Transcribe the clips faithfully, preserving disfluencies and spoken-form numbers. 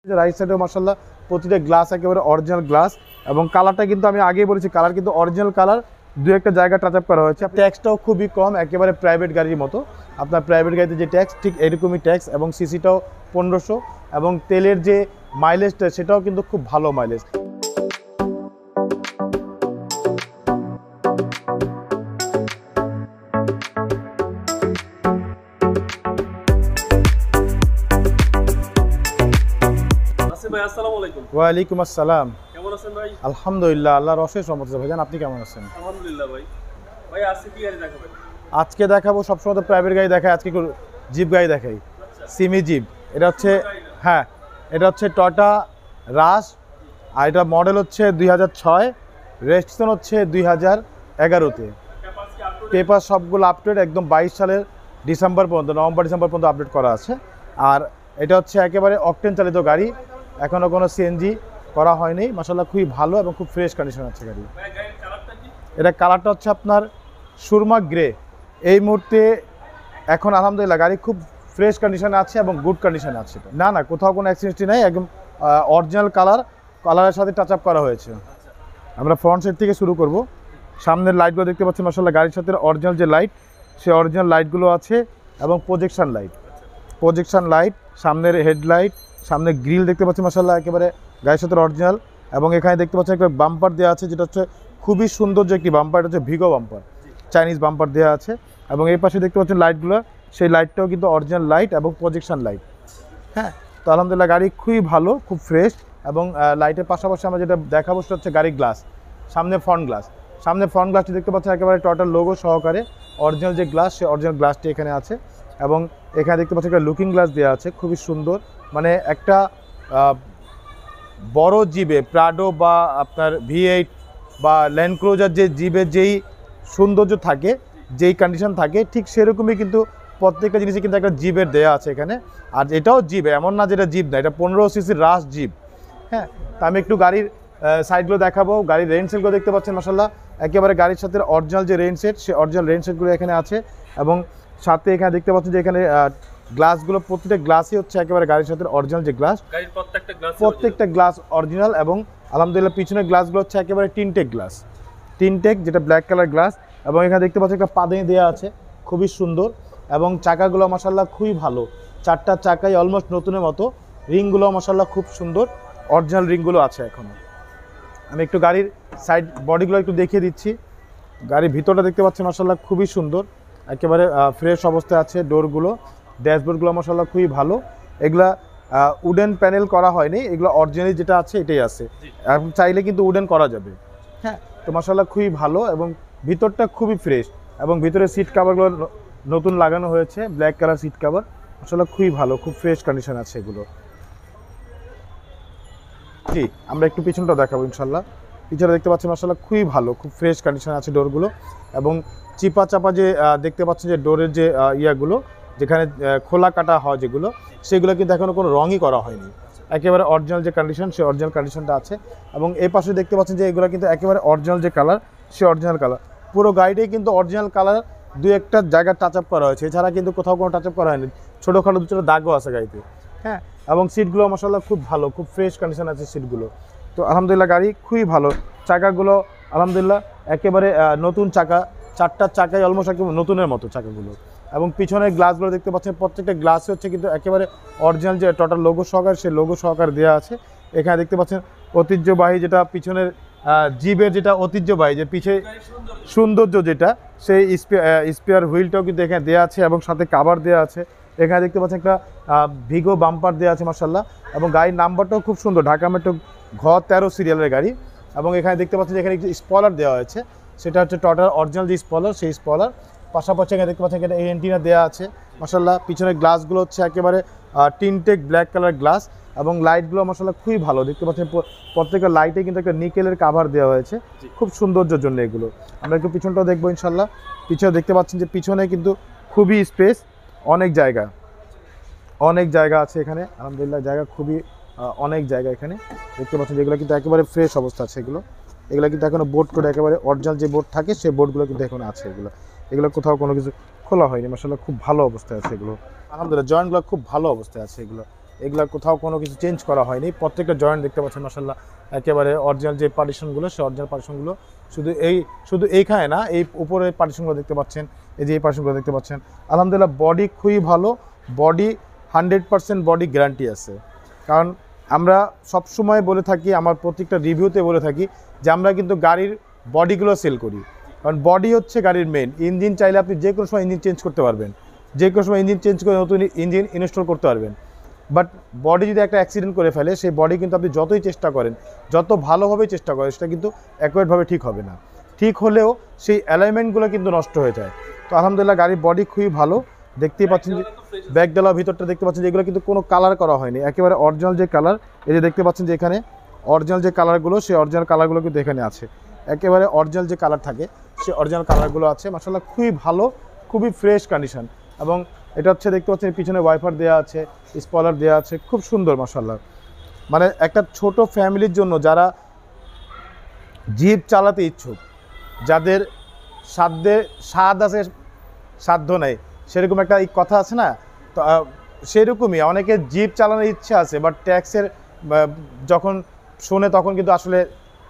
Right সাইডেও মাশাআল্লাহ প্রতিটা গ্লাস একেবারে অরিজিনাল গ্লাস এবং কালারটা কিন্তু আমি আগেই বলেছি কালার কিন্তু অরিজিনাল কালার, দু একটা জায়গা টাচ আপ করা হয়েছে। ট্যাক্সটাও খুবই কম, একেবারে প্রাইভেট গাড়ির মতো। আপনার প্রাইভেট গাড়িতে যে ট্যাক্স ঠিক এরকমই ট্যাক্স এবং সিসিটাও পনেরোশো এবং তেলের যে মাইলেজটা সেটাও কিন্তু খুব ভালো মাইলেজ। ওয়ালাইকুম আসসালাম। কেমন আছেন ভাই? আলহামদুলিল্লাহ, আল্লাহর অশেষ রহমত ভাইজান, আপনি কেমন আছেন? আলহামদুলিল্লাহ ভাই। ভাই আজকে কি গাড়ি দেখাবেন? আজকে দেখাবো সবসময় তো প্রাইভেট গাড়ি দেখাই, আজকে একটু জিপ গাড়ি দেখাই। সিমি জিপ, এটা হচ্ছে হ্যাঁ এটা হচ্ছে টয়োটা রাশ, আর এটা মডেল হচ্ছে দুই হাজার ছয়, রেজিস্ট্রেশন হচ্ছে দুই হাজার এগারোতে। পেপার সবগুলো আপডেট একদম বাইশ সালের ডিসেম্বর পর্যন্ত, নভেম্বর ডিসেম্বর পর্যন্ত আপডেট করা আছে। আর এটা হচ্ছে একেবারে অকটেন চালিত গাড়ি, এখনও কোনো সিএনজি করা হয়নি। মাশাআল্লাহ খুবই ভালো এবং খুব ফ্রেশ কন্ডিশন আছে গাড়ি। এটা কালারটা হচ্ছে আপনার সুরমা গ্রে। এই মুহূর্তে এখন আলহামদুলিল্লাহ গাড়ি খুব ফ্রেশ কন্ডিশনে আছে এবং গুড কন্ডিশনে আছে। না না কোথাও কোনো অ্যাক্সিডেন্টই নাই, একদম অরিজিনাল কালার, কালারের সাথে টাচ আপ করা হয়েছে। আমরা ফ্রন্ট সাইড থেকে শুরু করব। সামনের লাইটগুলো দেখতে পাচ্ছি মাশাআল্লাহ গাড়ির সাথে অরিজিনাল যে লাইট, সেই অরিজিনাল লাইটগুলো আছে এবং প্রজেকশন লাইট, প্রজেকশন লাইট, সামনের হেডলাইট, সামনে গ্রিল দেখতে পাচ্ছি মাশাআল্লাহ একেবারে গাড়ির সাথে অরিজিনাল। এবং এখানে দেখতে পাচ্ছি একটা বাম্পার দেওয়া আছে, যেটা হচ্ছে খুবই সুন্দর যে একটি বাম্পার, এটা হচ্ছে ভিগো বাম্পার, চাইনিজ বাম্পার দেওয়া আছে। এবং এই পাশে দেখতে পাচ্ছেন লাইটগুলো, সেই লাইটটাও কিন্তু অরিজিনাল লাইট এবং প্রজেকশন লাইট। হ্যাঁ, তো আলহামদুলিল্লাহ গাড়ি খুবই ভালো, খুব ফ্রেশ। এবং লাইটের পাশাপাশি আমরা যেটা দেখাবো সেটা হচ্ছে গাড়ির গ্লাস, সামনে ফ্রন্ট গ্লাস। সামনে ফ্রন্ট গ্লাসটি দেখতে পাচ্ছেন একেবারে টয়োটার লোগো সহকারে অরিজিনাল যে গ্লাস, সেই অরিজিনাল গ্লাসটি এখানে আছে। এবং এখানে দেখতে পাচ্ছি একটা লুকিং গ্লাস দেওয়া আছে, খুবই সুন্দর। মানে একটা বড় জিবে প্রাডো বা আপনার ভি এইট বা ল্যান্ড ক্রুজার যে জিবের যেই সৌন্দর্য থাকে, যেই কন্ডিশন থাকে, ঠিক সেরকমই কিন্তু প্রত্যেকটা জিনিসই কিন্তু একটা জিবের দেওয়া আছে এখানে। আর এটাও জিপ, এমন না যেটা জিপ না, এটা পনেরো সিসির রাশ জিপ। হ্যাঁ, তা আমি একটু গাড়ির সাইডগুলো দেখাবো। গাড়ির রেন সেটগুলো দেখতে পাচ্ছেন মাশাআল্লাহ একেবারে গাড়ির সাথে অরিজিনাল যে রেন সেট, সেই অরিজিনাল রেন সেটগুলো এখানে আছে। এবং সাথে এখানে দেখতে পাচ্ছেন যে এখানে গ্লাসগুলো, প্রত্যেকটা গ্লাসই হচ্ছে একেবারে গাড়ির সাথে অরিজিনাল যে গ্লাস, গাড়ির প্রত্যেকটা গ্লাস প্রত্যেকটা গ্লাস অরিজিনাল। এবং আলহামদুলিল্লাহ পিছনের গ্লাসগুলো হচ্ছে একেবারে টিনটেক গ্লাস, টিনটেক যেটা ব্ল্যাক কালার গ্লাস। এবং এখানে দেখতে পাচ্ছি একটা পাদানি দেওয়া আছে, খুবই সুন্দর। এবং চাকাগুলো মাশাআল্লাহ খুবই ভালো, চারটা চাকাই অলমোস্ট নতুনের মতো। রিংগুলো মাশাআল্লাহ খুব সুন্দর, অরিজিনাল রিংগুলো আছে এখনও। আমি একটু গাড়ির সাইড বডিগুলো একটু দেখিয়ে দিচ্ছি। গাড়ির ভিতরটা দেখতে পাচ্ছি মাশাআল্লাহ খুবই সুন্দর, একেবারে ফ্রেশ অবস্থায় আছে। ডোরগুলো, ড্যাশবোর্ডগুলো মাশাআল্লাহ খুবই ভালো। এগুলা উডেন প্যানেল করা হয়নি, এগুলো অরিজিনালি যেটা আছে এটাই আছে। এখন চাইলে কিন্তু উডেন করা যাবে। হ্যাঁ, তো মাশাআল্লাহ খুবই ভালো এবং ভিতরটা খুবই ফ্রেশ। এবং ভিতরে সিট কাভারগুলো নতুন লাগানো হয়েছে, ব্ল্যাক কালার সিট কাভার, মাশাআল্লাহ খুবই ভালো, খুব ফ্রেশ কন্ডিশন আছে এগুলো। জি, আমরা একটু পিছনটা দেখাবো ইনশাল্লাহ। পিছনে দেখতে পাচ্ছি মাশাআল্লাহ খুবই ভালো, খুব ফ্রেশ কন্ডিশন আছে ডোরগুলো। এবং চিপা চাপা যে দেখতে পাচ্ছেন যে ডোরের যে ইয়াগুলো, যেখানে খোলা কাটা হয় যেগুলো, সেগুলো কিন্তু এখনও কোনো রঙই করা হয়নি, একেবারে অরিজিনাল যে কন্ডিশন, সেই অরিজিনাল কন্ডিশনটা আছে। এবং এই পাশে দেখতে পাচ্ছেন যে এগুলো কিন্তু একেবারে অরিজিনাল যে কালার, সে অরিজিনাল কালার। পুরো গাড়িটাই কিন্তু অরিজিনাল কালার, দু একটা জায়গা টাচ আপ করা হয়েছে, এছাড়া কিন্তু কোথাও কোনো টাচ আপ করা হয়নি। ছোটোখাটো দু চারটা দাগও আছে গাড়িতে। হ্যাঁ, এবং সিটগুলো মাশাআল্লাহ খুব ভালো, খুব ফ্রেশ কন্ডিশন আছে সিটগুলো। তো আলহামদুলিল্লাহ গাড়ি খুবই ভালো। চাকাগুলো আলহামদুলিল্লাহ একেবারে নতুন চাকা, চারটা চাকাই অলমোস্ট একেবারে নতুনের মতো চাকাগুলো। এবং পিছনের গ্লাসগুলো দেখতে পাচ্ছেন প্রত্যেকটা গ্লাসে হচ্ছে কিন্তু একেবারে অরিজিনাল যে টয়োটা লোগো সহকার, সেই লোগো সহকার দেওয়া আছে। এখানে দেখতে পাচ্ছেন ঐতিহ্যবাহী যেটা পিছনের জিবের যেটা ঐতিহ্যবাহী যে পিছে সৌন্দর্য যেটা, সেই স্পেয়ার হুইলটাও কিন্তু এখানে দেওয়া আছে এবং সাথে কাভার দেওয়া আছে। এখানে দেখতে পাচ্ছেন একটা ভিগো বাম্পার দেওয়া আছে মাশাআল্লাহ। এবং গাড়ির নাম্বারটাও খুব সুন্দর, ঢাকা মেট্রো ঘ তেরো সিরিয়ালের গাড়ি। এবং এখানে দেখতে পাচ্ছেন যে এখানে একটি স্পলার দেওয়া হয়েছে, সেটা হচ্ছে টয়োটার অরিজিনাল যে স্পলার, সেই স্পলার। পাশাপাশি এখানে দেখতে পাচ্ছেন এখানে এই এন্টিনা দেওয়া আছে মাশাআল্লাহ। পিছনের গ্লাসগুলো হচ্ছে একেবারে টিনটেক ব্ল্যাক কালার গ্লাস। এবং লাইটগুলো মাশাআল্লাহ খুবই ভালো, দেখতে পাচ্ছেন প্রত্যেকটা লাইটে কিন্তু একটা নিকেলের কাভার দেওয়া হয়েছে, খুব সৌন্দর্যের জন্য এগুলো। আমরা একটু পিছনটাও দেখবো ইনশাল্লাহ। পিছনে দেখতে পাচ্ছেন যে পিছনে কিন্তু খুবই স্পেস, অনেক জায়গা, অনেক জায়গা আছে এখানে আলহামদুলিল্লাহ। জায়গা খুবই অনেক জায়গা এখানে দেখতে পাচ্ছেন, যেগুলো কিন্তু একেবারে ফ্রেশ অবস্থা আছে। এগুলো এগুলো কিন্তু এখনও বোর্ড করে একেবারে অরিজিনাল যে বোর্ড থাকে, সেই বোর্ডগুলো কিন্তু এখন আছে। এগুলো এগুলো কোথাও কোনো কিছু খোলা হয়নি, মাশাআল্লাহ খুব ভালো অবস্থায় আছে এগুলো আলহামদুলিল্লাহ। জয়েন্টগুলো খুব ভালো অবস্থায় আছে এগুলো। এগুলো কোথাও কোনো কিছু চেঞ্জ করা হয়নি। প্রত্যেকটা জয়েন্ট দেখতে পাচ্ছেন মাশাআল্লাহ একেবারে অরিজিনাল যে পার্টিশনগুলো সে অরিজিনাল পার্টিশনগুলো শুধু এই শুধু এইখানে না, এই উপরের পার্টিশনগুলো দেখতে পাচ্ছেন, এই যে এই পার্টিশনগুলো দেখতে পাচ্ছেন। আলহামদুলিল্লাহ বডি খুবই ভালো, body hundred percent body guarantee আছে। কারণ আমরা সবসময় বলে থাকি, আমার প্রত্যেকটা রিভিউতে বলে থাকি যে আমরা কিন্তু গাড়ির বডিগুলো সেল করি, কারণ বডি হচ্ছে গাড়ির মেন। ইঞ্জিন চাইলে আপনি যে কোনো সময় ইঞ্জিন চেঞ্জ করতে পারবেন, যে কোনো সময় ইঞ্জিন চেঞ্জ করে নতুন ইঞ্জিন ইনস্টল করতে পারবেন। বাট বডি যদি একটা অ্যাক্সিডেন্ট করে ফেলে, সেই বডি কিন্তু আপনি যতই চেষ্টা করেন, যত ভালোভাবেই চেষ্টা করেন, সেটা কিন্তু অ্যাকুরেটভাবে ঠিক হবে না। ঠিক হলেও সেই অ্যালাইনমেন্টগুলো কিন্তু নষ্ট হয়ে যায়। তো আলহামদুলিল্লাহ গাড়ির বডি খুবই ভালো, দেখতেই পাচ্ছেন যে ব্যাক ডালা ভিতরটা দেখতে পাচ্ছেন যে এগুলো কিন্তু কোনো কালার করা হয়নি, একেবারে অরিজিনাল যে কালার। এই যে দেখতে পাচ্ছেন যে এখানে অরিজিনাল যে কালারগুলো, সেই অরিজিনাল কালারগুলো কিন্তু এখানে আছে, একেবারে অরিজিনাল যে কালার থাকে সেই অরিজিনাল কালারগুলো আছে। মাশাআল্লাহ খুবই ভালো, খুবই ফ্রেশ কন্ডিশন। এবং এটা হচ্ছে দেখতে পাচ্ছেন পিছনে ওয়াইপার দেওয়া আছে, স্পয়লার দেওয়া আছে, খুব সুন্দর মাশাআল্লাহ। মানে একটা ছোট ফ্যামিলির জন্য যারা জিপ চালাতে ইচ্ছুক, যাদের সাধ্যে স্বাদ আছে সাধ্য নেই, সেরকম একটা এই কথা আছে না, তো সেরকমই অনেকে জিপ চালানোর ইচ্ছা আছে, বাট ট্যাক্সের যখন শোনে তখন কিন্তু আসলে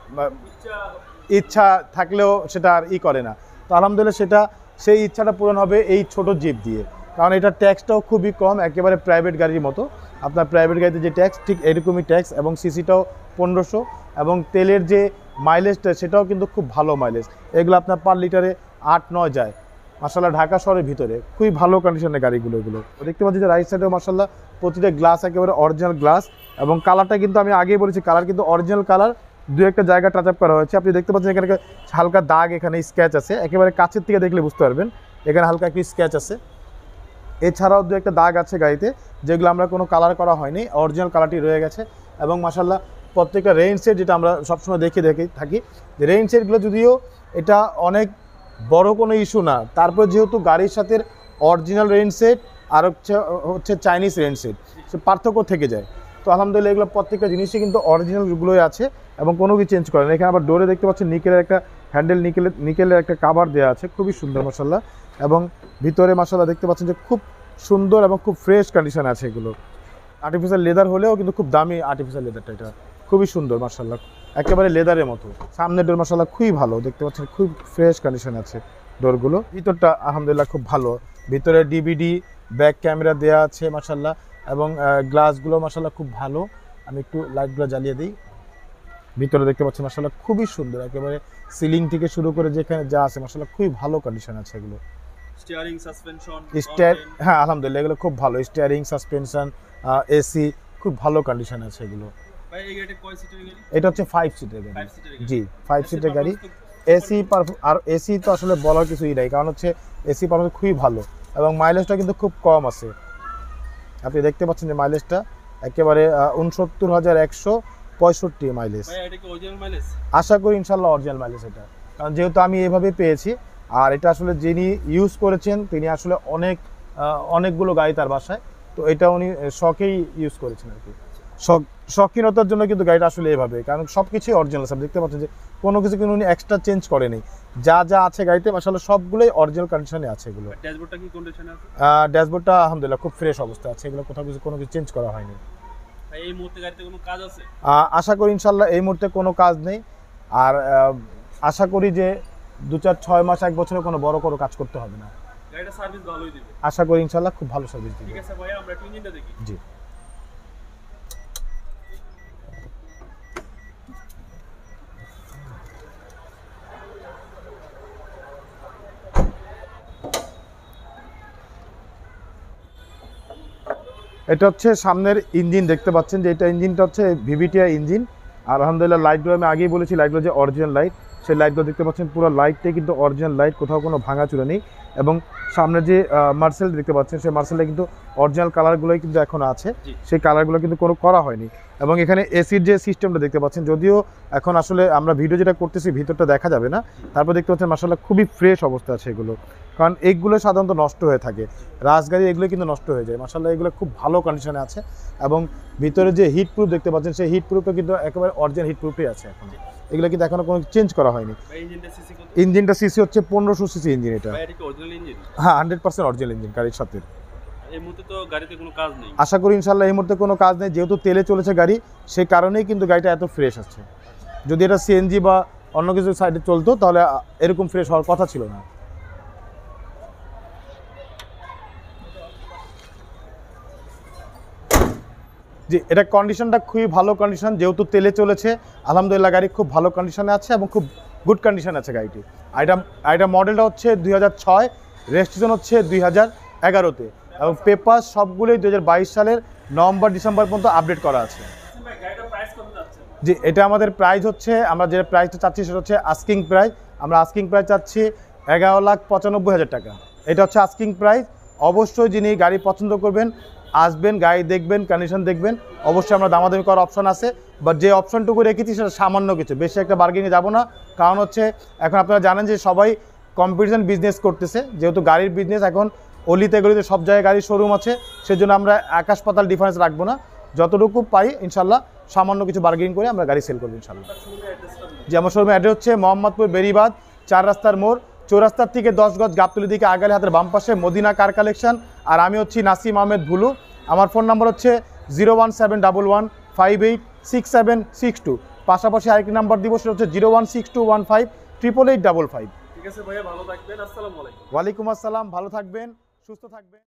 ইচ্ছা থাকলেও সেটা আর ই করে না। তো আলহামদুলিল্লাহ সেটা সেই ইচ্ছাটা পূরণ হবে এই ছোট জিপ দিয়ে, কারণ এটা ট্যাক্সটাও খুবই কম, একেবারে প্রাইভেট গাড়ির মতো। আপনার প্রাইভেট গাড়িতে যে ট্যাক্স ঠিক এরকমই ট্যাক্স, এবং সিসিটাও পনেরোশো, এবং তেলের যে মাইলেজটা সেটাও কিন্তু খুব ভালো মাইলেজ। এগুলো আপনার পার লিটারে আট নয় যায় মাশাআল্লাহ, ঢাকা শহরের ভিতরে খুবই ভালো কন্ডিশনের গাড়িগুলো এগুলো। দেখতে পাচ্ছি যে রাইট সাইডেও মাশাআল্লাহ প্রতিটা গ্লাস একেবারে অরিজিনাল গ্লাস, এবং কালারটা কিন্তু আমি আগেই বলেছি কালার কিন্তু অরিজিনাল কালার, দু একটা জায়গা টাচ আপ করা হয়েছে। আপনি দেখতে পাচ্ছেন এখানে হালকা দাগ, এখানে স্ক্র্যাচ আছে, একেবারে কাছের থেকে দেখলে বুঝতে পারবেন এখানে হালকা একটি স্ক্র্যাচ আছে। এছাড়াও দু একটা দাগ আছে গাড়িতে, যেগুলো আমরা কোনো কালার করা হয়নি, অরিজিনাল কালারটি রয়ে গেছে। এবং মাশাআল্লাহ প্রত্যেকটা রেইন সেট, যেটা আমরা সবসময় দেখে দেখে থাকি যে রেইন সেটগুলো যদিও এটা অনেক বড় কোনো ইস্যু না, তারপর যেহেতু গাড়ির সাথে অরিজিনাল রেইন সেট আর হচ্ছে হচ্ছে চাইনিজ রেইন সেট, সে পার্থক্য থেকে যায়। তো আলহামদুলিল্লাহ এগুলো প্রত্যেকটা জিনিসই কিন্তু অরিজিনালগুলোই আছে এবং কোনো কিছু চেঞ্জ করে না। এখানে আবার ডোরে দেখতে পাচ্ছেন নিকেলের একটা হ্যান্ডেল, নিকেলের নিকেলের একটা কাভার দেওয়া আছে, খুবই সুন্দর মাশাআল্লাহ। এবং ভিতরে মাশাআল্লাহ দেখতে পাচ্ছেন যে খুব সুন্দর এবং খুব ফ্রেশ কন্ডিশনে আছে এগুলো। আর্টিফিশিয়াল লেদার হলেও কিন্তু খুব দামি আর্টিফিশিয়াল লেদারটা, এটা খুবই সুন্দর মাশাআল্লাহ, একেবারে লেদারের মতো। সামনের ডোর মাশাআল্লাহ খুবই ভালো, দেখতে পাচ্ছেন খুব ফ্রেশ কন্ডিশনে আছে ডোরগুলো। ভিতরটা আলহামদুলিল্লাহ খুব ভালো, ভিতরে ডিভিডি ব্যাক ক্যামেরা দেওয়া আছে মাশাআল্লাহ, এবং গ্লাসগুলো মাশাআল্লাহ খুব ভালো। আমি একটু লাইটগুলো জ্বালিয়ে দিই। ভিতরে দেখতে পাচ্ছেন মাশাআল্লাহ খুবই সুন্দর, একেবারে সিলিং থেকে শুরু করে যেখানে যা আছে মাশাআল্লাহ খুবই ভালো কন্ডিশন আছে এগুলো। স্টিয়ারিং সাসপেনশন স্টিয়ার হ্যাঁ আলহামদুলিল্লাহ এগুলো খুব ভালো, স্টিয়ারিং সাসপেনশন এসি খুব ভালো কন্ডিশন আছে এগুলো। ভাই এই গাড়িটা কয় সিটের গাড়ি? এটা হচ্ছে ফাইভ সিটের গাড়ি। ফাইভ সিটের গাড়ি। জি ফাইভ সিটের গাড়ি। এসি আর এসি তো আসলে বলার কিছুই নাই, কারণ হচ্ছে এসি পারফরমেন্স খুবই ভালো এবং মাইলেজটা কিন্তু খুব কম আছে। আপনি দেখতে পাচ্ছেন যে মাইলেজটা একেবারে উনসত্তর হাজার একশো পঁয়ষট্টি মাইলেজ। ভাই এটা কি অরিজিনাল মাইলেজ? আশা করি ইনশাল্লাহ অরিজিনাল মাইলেজ এটা, কারণ যেহেতু আমি এভাবে পেয়েছি, আর এটা আসলে যিনি ইউজ করেছেন তিনি আসলে অনেক অনেকগুলো গাড়ি তার বাসায়, তো এটা উনি শখেই ইউজ করেছেন আর কি। শখ শখিনতার জন্য কিন্তু গাড়িটা আসলে এভাবে, কারণ সব কিছুই অরিজিনাল আছে। দেখতে পাচ্ছেন যে কোনো কিছু কিন্তু উনি এক্সট্রা চেঞ্জ করেনি, যা যা আছে গাড়িতে মাশাআল্লাহ সবগুলোই অরিজিনাল কন্ডিশনে আছে এগুলো। ড্যাশবোর্ডটা কি কন্ডিশনে আছে? ড্যাশবোর্ডটা আলহামদুলিল্লাহ খুব ফ্রেশ অবস্থা আছে, এগুলো কোথাও কিছু কোনো কিছু চেঞ্জ করা হয়নি। ভাই এই মুহূর্তে গাড়িতে কোনো কাজ আছে? আশা করি ইনশাল্লাহ এই মুহূর্তে কোনো কাজ নেই, আর আশা করি যে দু চার ছয় মাস এক বছরে কোনো বড় কোনো কাজ করতে হবে না। গাড়িটা সার্ভিস ভালোই দিবে আশা করি ইনশাল্লাহ, খুব ভালো সার্ভিস দিবে। ঠিক আছে ভাই, আমরা একটু ইঞ্জিনটা দেখি। জি এটা হচ্ছে সামনের ইঞ্জিন, দেখতে পাচ্ছেন যে এটা ইঞ্জিনটা হচ্ছে ভিভিটিআই ইঞ্জিন। আর আলহামদুলিল্লাহ লাইটগুলো আমি আগেই বলেছি, লাইটগুলো যে অরিজিনাল লাইট, সেই লাইটগুলো দেখতে পাচ্ছেন পুরো লাইটটাই কিন্তু অরিজিনাল লাইট, কোথাও কোনো ভাঙাচুরা নেই। এবং সামনে যে মার্সেল দেখতে পাচ্ছেন, সেই মার্সেলটা কিন্তু অরিজিনাল কালারগুলোই কিন্তু এখন আছে, সেই কালারগুলো কিন্তু কোনো করা হয়নি। এবং এখানে এসির যে সিস্টেমটা দেখতে পাচ্ছেন, যদিও এখন আসলে আমরা ভিডিও যেটা করতেছি ভিতরটা দেখা যাবে না, তারপর দেখতে পাচ্ছেন মাশাআল্লাহ খুবই ফ্রেশ অবস্থা আছে এগুলো, কারণ এইগুলো সাধারণত নষ্ট হয়ে থাকে, রাজগাড়ি এগুলো কিন্তু নষ্ট হয়ে যায়। মাশাআল্লাহ এগুলো খুব ভালো কন্ডিশনে আছে। এবং ভিতরে যে হিট প্রুফ দেখতে পাচ্ছেন, সেই হিট প্রুফটা কিন্তু একেবারে অরিজিনাল হিট প্রুফই আছে এখন, এগুলো কিন্তু এখনো কোনো চেঞ্জ করা হয়নি। ইঞ্জিনটা সিসি হচ্ছে পনেরোশো সিসি ইঞ্জিন এটা। হ্যাঁ হান্ড্রেড পার্সেন্ট অরিজিনাল ইঞ্জিন গাড়ির সাথে। এই মুহূর্তে তো গাড়িতে কোনো কাজ নেই। আশা করি ইনশাল্লাহ এই মুহূর্তে কোনো কাজ নেই, যেহেতু তেলে চলেছে গাড়ি সেই কারণেই কিন্তু গাড়িটা এত ফ্রেশ আছে। যদি এটা সিএনজি বা অন্য কিছু সাইডে চলতো তাহলে এরকম ফ্রেশ হওয়ার কথা ছিল না। জি, এটা কন্ডিশনটা খুবই ভালো কন্ডিশন, যেহেতু তেলে চলেছে আলহামদুলিল্লাহ গাড়ি খুব ভালো কন্ডিশনে আছে এবং খুব গুড কন্ডিশনে আছে গাড়িটি। আর এটা আর এটা মডেলটা হচ্ছে দুই হাজার ছয়, রেজিস্ট্রেশন হচ্ছে দুই হাজার এগারোতে এবং পেপার সবগুলোই দুই হাজার বাইশ সালের নভেম্বর ডিসেম্বর পর্যন্ত আপডেট করা আছে। ভাই গাড়িটার প্রাইস কত যাচ্ছে? জি, এটা আমাদের প্রাইস হচ্ছে, আমরা যে প্রাইসটা চাচ্ছি সেটা হচ্ছে আস্কিং প্রাইস। আমরা আস্কিং প্রাইস চাচ্ছি এগারো লাখ পঁচানব্বই হাজার টাকা। এটা হচ্ছে আস্কিং প্রাইস। অবশ্যই যিনি গাড়ি পছন্দ করবেন আসবেন, গাড়ি দেখবেন, কন্ডিশন দেখবেন, অবশ্যই আমরা দামাদামি করার অপশন আছে। বাট যে অপশনটুকু রেখেছি সেটা সামান্য কিছু, বেশি একটা বার্গেনিংয়ে যাবো না। কারণ হচ্ছে এখন আপনারা জানেন যে সবাই কম্পিটিশন বিজনেস করতেছে, যেহেতু গাড়ির বিজনেস এখন অলিতে গলিতে সব জায়গায় গাড়ির শোরুম আছে, সেজন্য আমরা আকাশ পাতাল ডিফারেন্স রাখবো না। যতটুকু পাই ইনশাল্লাহ সামান্য কিছু বার্গেনিং করে আমরা গাড়ি সেল করবো ইনশাল্লাহ। যে আমার শোরুমের অ্যাড্রেস হচ্ছে মোহাম্মদপুর বেরিবাদ চার রাস্তার মোড়, চৌরাস্তার থেকে দশ গজ গাবতলি দিকে আগালে হাতের বাম পাশে মদিনা কার কালেকশন। আর আমি হচ্ছি নাসিম আহমেদ ভুলু। আমার ফোন নাম্বার হচ্ছে zero one seven double one five eight six seven six two. পাশাপাশি আরেকটি নাম্বার দিব, সেটা হচ্ছে zero one six two one five triple eight double five. ঠিক আছে ভাইয়া, ভালো থাকবেন। আসসালামু আলাইকুম। ওয়ালাইকুম আসসালাম, ভালো থাকবেন, সুস্থ থাকবেন।